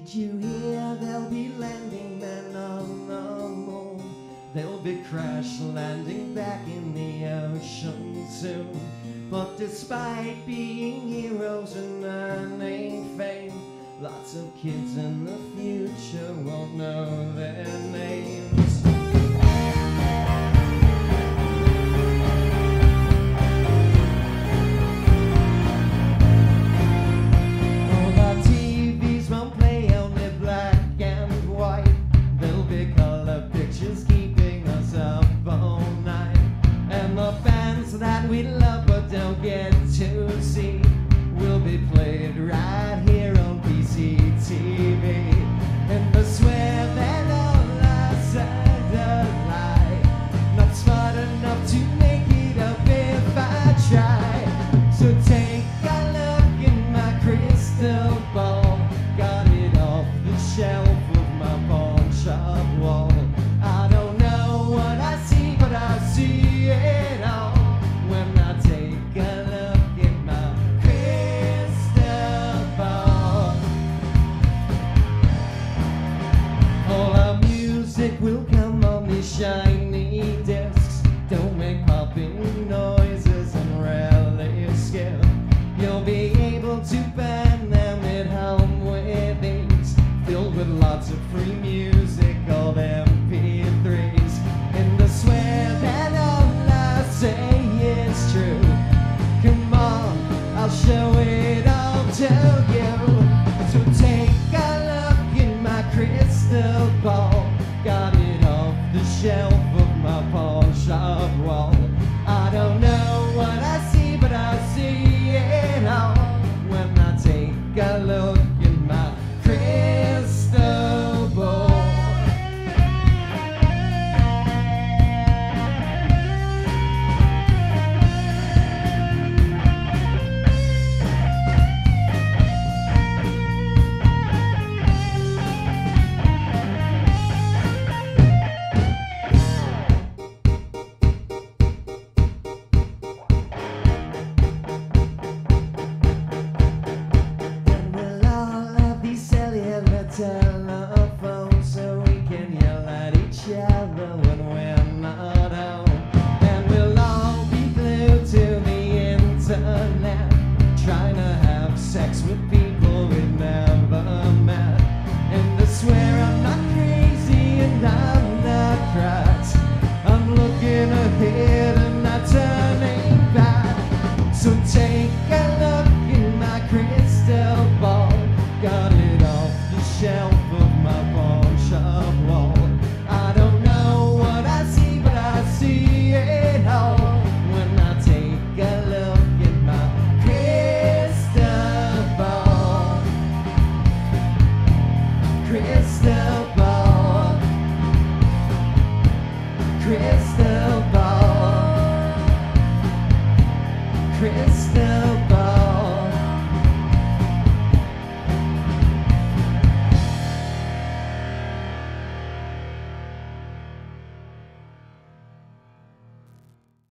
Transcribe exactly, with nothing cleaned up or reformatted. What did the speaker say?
Did you hear they'll be landing men on the moon? They'll be crash landing back in the ocean soon. But despite being heroes and earning fame, lots of kids in the future won't know their names. That we love but don't get to see will be played right here on P C T V. And I swear that all I said a lie, not smart enough to make it up if I try. So take a look in my crystal ball, got it off the shelf of my pawn shop wall. I don't know what I see, but I see it all. Will come on these shiny discs. Don't make popping noises and rarely scare. You'll be able to burn them at home with ease, filled with lots of free music called M P threes. And I swear that all I say is true. Come on, I'll show it all to you. So take a look in my crystal ball, got it off the shelf of my pawn shop wall. I don't know what I see, but I see it all when I take a look in my crystal ball. Telephone so we can yell at each other when we're not home. And we'll all be glued to the internet, trying to have sex with people we've never met. And I swear I'm not crazy and I'm not cracked. I'm looking ahead and not turning back. So take a look in my crystal ball, got it off the shelf of my pawn shop wall. I don't know what I see, but I see it all when I take a look in my crystal ball. Crystal ball.